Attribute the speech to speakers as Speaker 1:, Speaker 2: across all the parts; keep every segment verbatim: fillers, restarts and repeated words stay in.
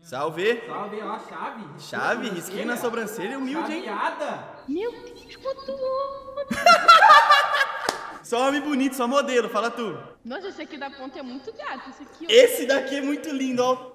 Speaker 1: Salve.
Speaker 2: Salve, ó, chave.
Speaker 1: Chave, risquinho na sobrancelha, humilde, hein?
Speaker 2: Chaveada.
Speaker 3: Meu Deus, quanto homem.
Speaker 1: Só homem bonito, só modelo, fala tu.
Speaker 3: Nossa, esse aqui da ponta é muito gato. Esse aqui, ó.
Speaker 1: Esse daqui é muito lindo, ó.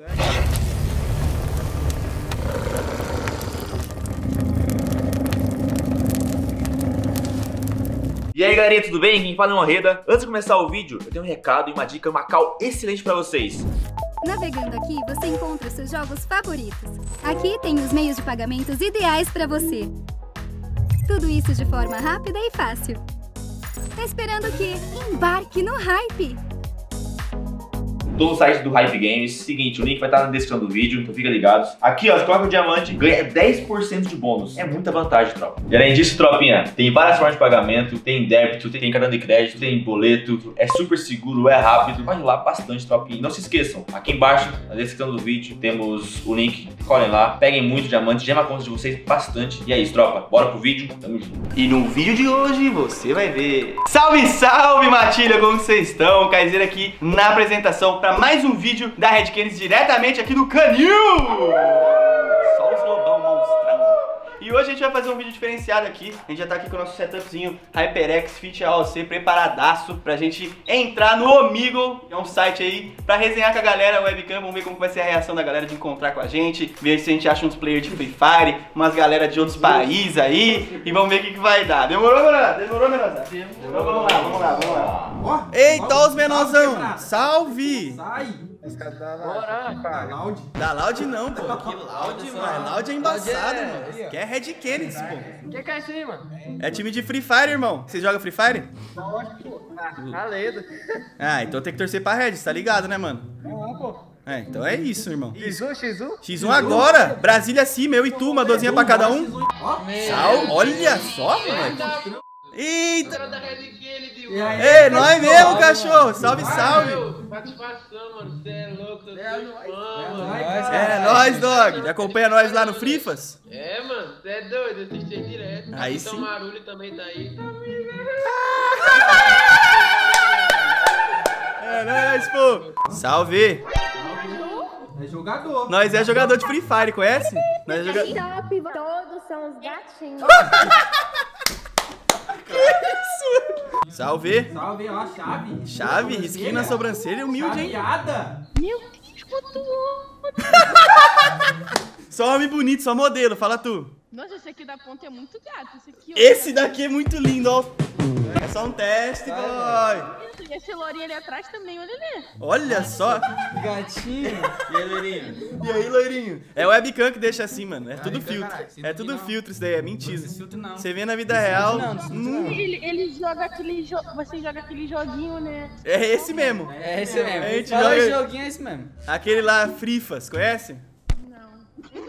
Speaker 4: E aí galerinha, tudo bem? Quem fala é o Arreda. Antes de começar o vídeo, eu tenho um recado e uma dica, uma call excelente pra vocês.
Speaker 5: Navegando aqui, você encontra os seus jogos favoritos. Aqui tem os meios de pagamentos ideais para você. Tudo isso de forma rápida e fácil. Tá esperando o quê? Embarque no hype!
Speaker 4: Tô no site do Hype Games. Seguinte, o link vai estar na descrição do vídeo, então fica ligados. Aqui, ó, você coloca o diamante, ganha dez por cento de bônus. É muita vantagem, tropa. E além disso, tropinha, tem várias formas de pagamento, tem débito, tem cartão de crédito, tem boleto, é super seguro, é rápido. Pode ir lá bastante, tropinha. E não se esqueçam, aqui embaixo, na descrição do vídeo, temos o link. Colhem lá, peguem muito diamante, gema a conta de vocês bastante. E é isso, tropa. Bora pro vídeo, tamo junto.
Speaker 1: E no vídeo de hoje você vai ver. Salve, salve, Matilha, como vocês estão? Kaiser aqui na apresentação para mais um vídeo da Red Canids diretamente aqui do Canil. Só os lobão monstrão. E hoje a gente vai fazer um vídeo diferenciado aqui. A gente já tá aqui com o nosso setupzinho HyperX Fit A O C preparadaço pra gente entrar no Omegle, que é um site aí pra resenhar com a galera, a webcam. Vamos ver como vai ser a reação da galera de encontrar com a gente, ver se a gente acha uns players de Free Fire, umas galera de outros países aí, e vamos ver o que, que vai dar. Demorou, menor? Demorou, menor? Demorou, vamos lá, vamos lá, vamos lá.
Speaker 2: Ó,
Speaker 1: Eita,
Speaker 2: ó,
Speaker 1: os menorzão!
Speaker 2: quebrado.
Speaker 1: Salve!
Speaker 2: Sai.
Speaker 6: Bora!
Speaker 2: Da Loud.
Speaker 1: Da Loud não, pô. Que Loud, mano. Loud é embaçado,
Speaker 6: é-
Speaker 1: mano. Que é Red Canids, pô.
Speaker 6: O que, que é isso aí, mano?
Speaker 1: É time de Free Fire, irmão. Vocês jogam Free Fire?
Speaker 6: Ah, Ledo.
Speaker 1: Ah, então tem que torcer pra Red, tá ligado, né, mano?
Speaker 6: Ah, pô.
Speaker 1: É, então é isso, irmão.
Speaker 6: X um, X um?
Speaker 1: X um agora. Brasília acima, eu e tu, uma dozinha pra cada um.
Speaker 2: Ó,
Speaker 1: Sal, olha só, mano. Eita.
Speaker 2: e aí?
Speaker 1: Ei, nós mesmo, cachorro. Salve, salve.
Speaker 7: Satisfação, mano. Você é louco, eu
Speaker 2: É
Speaker 7: sou
Speaker 2: nóis.
Speaker 7: fã,
Speaker 2: É
Speaker 7: mano.
Speaker 2: nóis,
Speaker 1: É
Speaker 2: cara.
Speaker 1: nóis, dog. Acompanha nós lá no Frifas?
Speaker 7: É, mano, você é doido, eu assisti direto.
Speaker 1: Aí
Speaker 7: Então
Speaker 1: sim.
Speaker 7: Marulho também tá aí.
Speaker 1: É nóis, pô. Salve.
Speaker 2: É jogador.
Speaker 1: Nós é jogador de Free Fire, conhece? Nós é jogador...
Speaker 8: Top, todos são os gatinhos.
Speaker 1: Salve.
Speaker 2: Salve, ó, chave.
Speaker 1: Chave, risquinho na sobrancelha, humilde, hein?
Speaker 2: Chaveada.
Speaker 3: Meu Deus, quanto homem.
Speaker 1: Só homem bonito, só modelo, fala tu.
Speaker 3: Nossa, esse aqui da ponta é muito gato. Esse aqui, ó.
Speaker 1: Esse daqui é muito lindo, ó. É só um teste, boy.
Speaker 3: E esse lourinho ali atrás também, olha ali.
Speaker 1: Olha só.
Speaker 6: Gatinho.
Speaker 4: E aí, Loirinho?
Speaker 1: E aí, loirinho? É o webcam que deixa assim, mano. É tudo filtro. É tudo filtro isso daí, é mentira. Você vê na vida real. Hum,
Speaker 3: Ele, ele joga aquele jogo. Você joga aquele joguinho, né?
Speaker 1: É esse mesmo.
Speaker 6: É esse mesmo.
Speaker 1: A gente
Speaker 6: Fala
Speaker 1: joga-
Speaker 6: o joguinho, é esse mesmo.
Speaker 1: Aquele lá, Frifas, conhece?
Speaker 3: Não.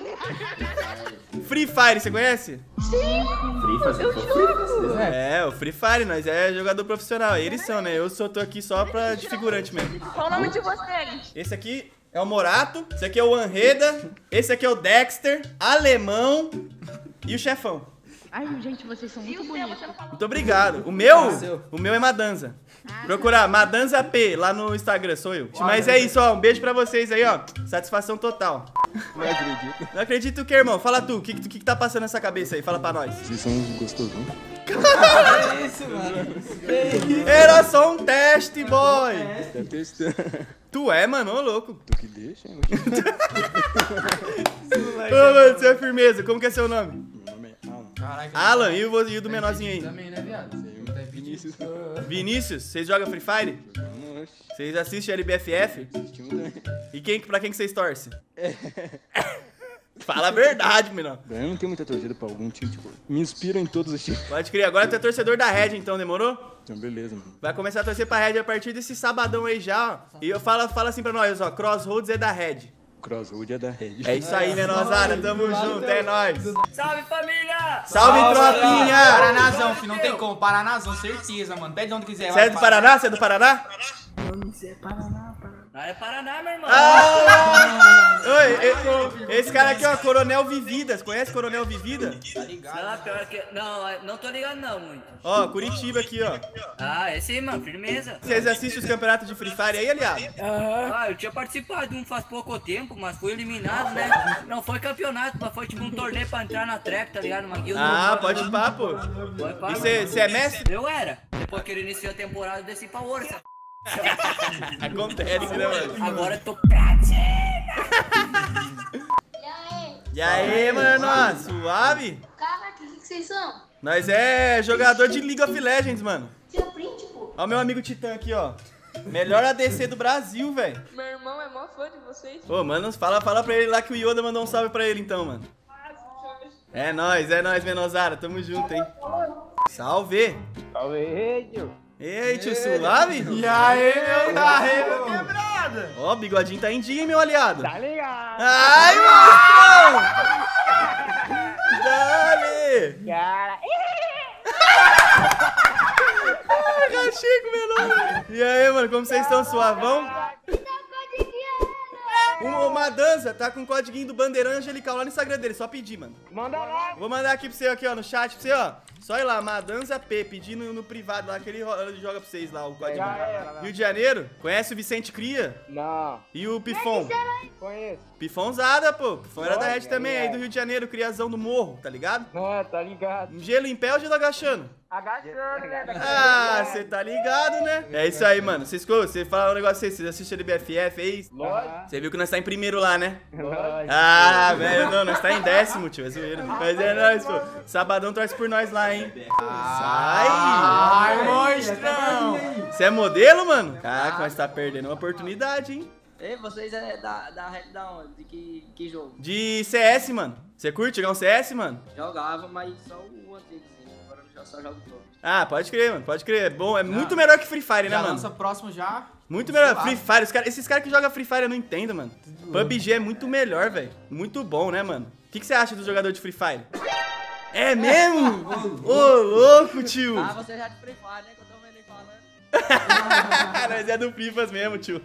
Speaker 1: Free Fire, você conhece?
Speaker 4: Frifas,
Speaker 3: Eu jogo.
Speaker 1: É, o Free Fire, nós é jogador profissional. Eles são, né? Eu só tô aqui só pra de figurante mesmo.
Speaker 3: Qual o nome de vocês?
Speaker 1: Esse aqui é o Morato, esse aqui é o Anreda, esse aqui é o Dexter, Alemão e o Chefão.
Speaker 3: Ai, gente, vocês são muito bonitos.
Speaker 1: Muito obrigado. O meu, o meu é Madanza. Procurar Madanza P lá no Instagram, sou eu. Mas é isso, ó. Um beijo pra vocês aí, ó. Satisfação total.
Speaker 6: Não acredito.
Speaker 1: Não acredito o que, irmão? Fala tu, o que, que, que tá passando nessa cabeça aí? Fala pra nós.
Speaker 9: Vocês são gostosão.
Speaker 6: É isso, mano.
Speaker 1: Era só um teste, boy.
Speaker 9: Tá testando.
Speaker 1: Tu é, mano, ô louco.
Speaker 9: Tu que deixa, hein?
Speaker 1: Ô, mano, você é firmeza. Como que é seu nome?
Speaker 9: Meu nome é Alan.
Speaker 6: Caraca.
Speaker 1: Alan, e o, vo- e o do menorzinho aí?
Speaker 6: Também, né, viado?
Speaker 9: Você é Vinícius.
Speaker 1: Vinícius, vocês jogam Free Fire?
Speaker 9: Vamos,
Speaker 1: Vocês assistem L B F F?
Speaker 9: assistimos também.
Speaker 1: E quem, pra quem que vocês torcem? Fala a verdade, menor.
Speaker 9: Eu não tenho muita torcida pra algum time, tipo, me inspira em todos os times.
Speaker 1: Pode crer, agora tu é torcedor da Red, então, demorou?
Speaker 9: Então, beleza, mano.
Speaker 1: Vai começar a torcer pra Red a partir desse sabadão aí já, ó. E eu falo, fala assim pra nós, ó, Crossroads é da Red.
Speaker 9: Crossroad é da Red.
Speaker 1: É isso aí, menosada, tamo junto, é nóis.
Speaker 6: Salve, família!
Speaker 1: Salve, tropinha!
Speaker 2: Paranazão, filho, não tem como. Paranazão, certeza, mano. Pede onde quiser.
Speaker 1: Você é do Paraná? Você é do Paraná?
Speaker 6: Ah, é Paraná, meu irmão.
Speaker 1: Ah! Oi, esse, esse cara aqui, ó, Coronel Vividas. Conhece Coronel Vivida?
Speaker 6: Tá ligado?
Speaker 10: Não, pior que. Não, não tô ligado não muito.
Speaker 1: Ó, Curitiba aqui, ó.
Speaker 10: Ah, é sim, mano, firmeza.
Speaker 1: Vocês assistem os campeonatos de Free Fire aí, aliado?
Speaker 10: Ah, eu tinha participado de um faz pouco tempo, mas fui eliminado, né? Não foi campeonato, mas foi tipo um torneio pra entrar na trap, tá ligado? Uma guilda.
Speaker 1: Ah, pode ir pá, pô.
Speaker 10: Foi pá,
Speaker 1: E você é mestre?
Speaker 10: Eu era. Depois que ele iniciou a temporada, eu desci pra Orça.
Speaker 1: Acontece, né, mano?
Speaker 10: Agora eu tô platina.
Speaker 1: E aí, mano? Suave?
Speaker 8: Caraca, o que, que vocês são?
Speaker 1: Nós é jogador de League of Legends, mano.
Speaker 8: Tira print, pô.
Speaker 1: Ó o meu amigo Titã aqui, ó. Melhor A D C do Brasil, velho.
Speaker 7: Meu irmão é mó fã de vocês.
Speaker 1: Ô, mano, fala, fala pra ele lá que o Yoda mandou um salve pra ele, então, mano. É nóis, é nóis, Menosara. Tamo junto, hein. Salve.
Speaker 6: Salve, tio.
Speaker 1: Ei, tio, suave?
Speaker 2: E aí, meu carrego quebrada?
Speaker 1: Ó, o bigodinho tá em dia, hein, meu aliado.
Speaker 6: Tá ligado?
Speaker 1: Ai, monstrão! Dale!
Speaker 6: Cara.
Speaker 1: Ah, rachei com o menor. E aí, mano, como vocês estão, suavão? Uma, uma dança, tá com o código do Bandeirão Angelical lá no Instagram dele, só pedir, mano.
Speaker 6: Manda lá.
Speaker 1: Vou mandar aqui pra você, aqui, ó, no chat pra você, ó. Só ir lá, Madanza P, pedir no, no privado lá, que ele ro- ele joga pra vocês lá, o código.
Speaker 6: Já era.
Speaker 1: Rio de Janeiro, conhece o Vicente Cria?
Speaker 6: Não,
Speaker 1: E o Pifon?
Speaker 6: conheço.
Speaker 1: Pifãozada, pô. Pifão era da Red
Speaker 6: Olha,
Speaker 1: também,
Speaker 6: aí,
Speaker 1: aí
Speaker 6: é.
Speaker 1: do Rio de Janeiro, criazão do morro, tá ligado?
Speaker 6: Não, tá ligado.
Speaker 1: Gelo em pé ou gelo agachando?
Speaker 6: Agachando, né?
Speaker 1: Ah, você tá ligado, né? É isso aí, mano. Vocês você fala um negócio aí, vocês assistem a B F F, é isso?
Speaker 6: Lógico.
Speaker 1: Você viu que nós tá em primeiro lá, né?
Speaker 6: Lógico.
Speaker 1: Ah, velho, não, nós tá em décimo, tio, é zoeira. Mas é nóis, pô. Sabadão torce por nós lá, hein? Sai!
Speaker 2: Ai, monstrão!
Speaker 1: Você é modelo, mano? Caraca, mas tá perdendo uma oportunidade, hein?
Speaker 10: Ei, vocês é da, da Red da onde? De que, que jogo?
Speaker 1: De C S, mano. Você curte jogar um C S, mano?
Speaker 10: Jogava, mas só o antigozinho. Agora eu já só jogo todo.
Speaker 1: Ah, pode crer, mano, pode crer. É bom, é muito melhor que Free Fire, né,
Speaker 2: Já
Speaker 1: mano?
Speaker 2: lança próximo já.
Speaker 1: Muito melhor. Free Fire, os cara, esses caras que jogam Free Fire eu não entendo, mano. P U B G é muito melhor, velho. Muito bom, né, mano? O que, que você acha do jogador de Free Fire? É mesmo? Ô, louco, tio.
Speaker 10: Ah, você já de Free Fire, né? Que eu tô vendo ele falando.
Speaker 1: Nós é do Frifas mesmo, tio.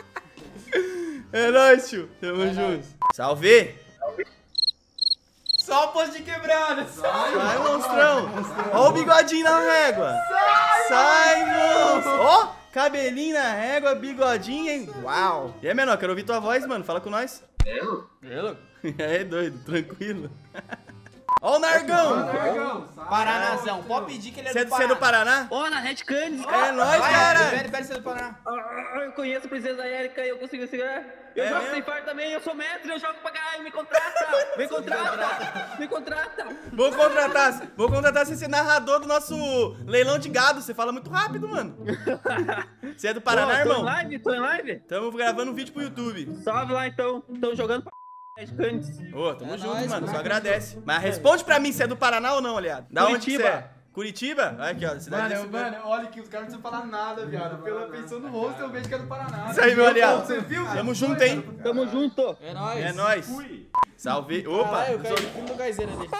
Speaker 1: É nóis, tio. Tamo junto. Salve.
Speaker 2: Só o posto de quebrada.
Speaker 1: Sai, monstrão. Ó o bigodinho na régua. Sai, monstro. Ó, cabelinho na régua, bigodinho, hein? Uau. E aí, menor, quero ouvir tua voz, mano. Fala com nós.
Speaker 7: É, louco?
Speaker 1: É, louco? É, doido. Tranquilo. Ó o Nargão.
Speaker 2: Paranazão. Pode pedir que ele é
Speaker 1: Você
Speaker 2: do
Speaker 1: é você é do
Speaker 2: Paraná.
Speaker 1: Paraná?
Speaker 10: Ô, na Red Canis.
Speaker 1: É nóis,
Speaker 2: Vai,
Speaker 1: cara.
Speaker 2: Pera, pera, você é do Paraná.
Speaker 10: Ah, eu conheço a Princesa Erika e eu consigo segurar. Eu
Speaker 1: É
Speaker 10: jogo
Speaker 1: mesmo?
Speaker 10: Free Fire também, eu sou mestre, eu jogo pra caralho, me contrata! Me contrata! Me contrata!
Speaker 1: Vou contratar, vou contratar você ser narrador do nosso leilão de gado. Você fala muito rápido, mano. Você é do Paraná,
Speaker 10: Pô, tô
Speaker 1: irmão?
Speaker 10: em live? Tô em live?
Speaker 1: Tamo gravando um vídeo pro YouTube.
Speaker 10: Salve lá então, tão jogando pra Red Canis.
Speaker 1: Ô, tamo
Speaker 2: É
Speaker 1: junto,
Speaker 2: nóis,
Speaker 1: mano.
Speaker 2: mano.
Speaker 1: Só agradece. Mas responde pra mim se é do Paraná ou não, aliado. Da onde que você
Speaker 10: Curitiba.
Speaker 1: é? Curitiba? Olha aqui, ó. Cidade
Speaker 2: Mano,
Speaker 1: desse-
Speaker 2: eu- mano, olha que os caras não precisam falar nada, viado. Pela pensão do rosto, eu vejo que é do Paraná.
Speaker 1: Isso aí, meu aliado.
Speaker 2: Você viu?
Speaker 1: Tamo junto, hein?
Speaker 10: Tamo junto!
Speaker 2: É nóis.
Speaker 1: É nóis. Salve. Opa.
Speaker 6: Caralho, eu caí no fundo do gaizeiro ali.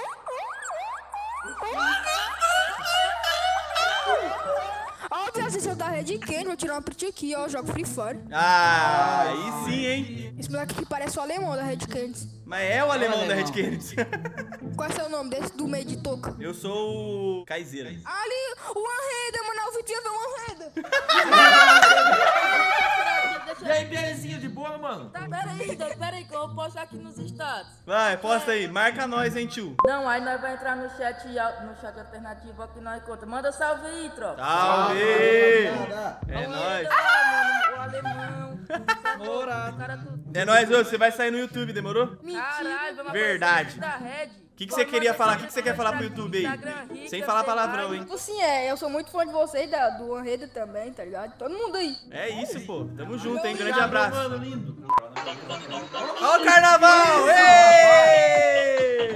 Speaker 11: Ó, viado, vocês são da Red Can, vou tirar uma print aqui, ó. Eu jogo Free Fire.
Speaker 1: Ah, aí sim, hein?
Speaker 11: Esse moleque aqui parece o alemão da Red Can.
Speaker 1: Mas é o alemão da Red Kennedy.
Speaker 11: Qual é o seu nome desse do meio de touca?
Speaker 1: Eu sou o Kaizeira.
Speaker 11: Ali, o Anreda, mano. O Vitinho vê o Anreda.
Speaker 2: E aí, belezinha de boa, mano?
Speaker 12: Tá, pera aí, Deus, pera aí que eu vou postar aqui nos status.
Speaker 1: Vai, posta aí. Marca nós, hein, tio.
Speaker 12: Não, aí nós vamos entrar no chat, no chat alternativo aqui nós conta. Manda salve aí, tropa.
Speaker 1: Salve! É
Speaker 12: Vamos
Speaker 1: nóis.
Speaker 12: lá, mano, o alemão. O cara do...
Speaker 1: É nóis, ô. Você vai sair no YouTube, demorou?
Speaker 12: Caralho, vamos
Speaker 1: Verdade.
Speaker 12: aparecer no da Red.
Speaker 1: O que, que você queria falar? O que, que você quer falar pro YouTube aí? Sem falar palavrão, hein?
Speaker 11: Tipo assim, é, eu sou muito fã de vocês, da, do Anreda também, tá ligado? Todo mundo aí.
Speaker 1: É isso, pô. Tamo junto, hein? Grande abraço.
Speaker 2: Mano, lindo.
Speaker 1: Ó o carnaval! Ei!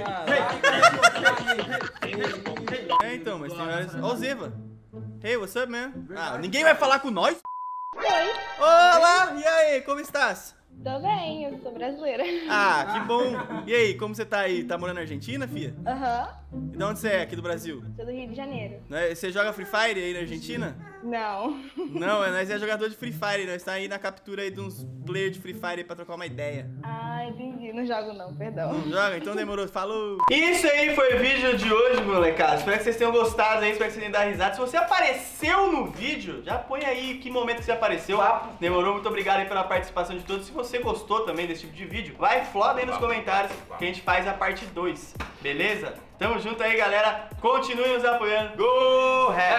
Speaker 1: É, então, mas tem vários... Ó o Zeva. Hey, what's up, man? Ah, ninguém vai falar com nós?
Speaker 8: Oi,
Speaker 1: Olá! E aí, como estás?
Speaker 8: tô bem, eu sou brasileira.
Speaker 1: Ah, que bom. E aí, como você tá aí? Tá morando na Argentina, fia?
Speaker 8: Aham,
Speaker 1: E de onde você é aqui do Brasil?
Speaker 8: sou do Rio de Janeiro.
Speaker 1: Né, Você joga Free Fire aí na Argentina?
Speaker 8: Não.
Speaker 1: Não, é, nós é jogador de Free Fire. Nós tá aí na captura aí de uns players de Free Fire aí pra trocar uma ideia.
Speaker 8: Ah, entendi. Não não jogo não, perdão.
Speaker 1: Não joga? Então demorou, falou. Isso aí foi o vídeo de hoje, molecada. Espero que vocês tenham gostado aí, espero que vocês tenham dado risada. Se você apareceu no vídeo, já põe aí que momento que você apareceu. Demorou, muito obrigado aí pela participação de todos. Se você gostou também desse tipo de vídeo, vai floda aí nos comentários que a gente faz a parte dois, beleza? Tamo junto aí, galera. Continue nos apoiando. Go, Red!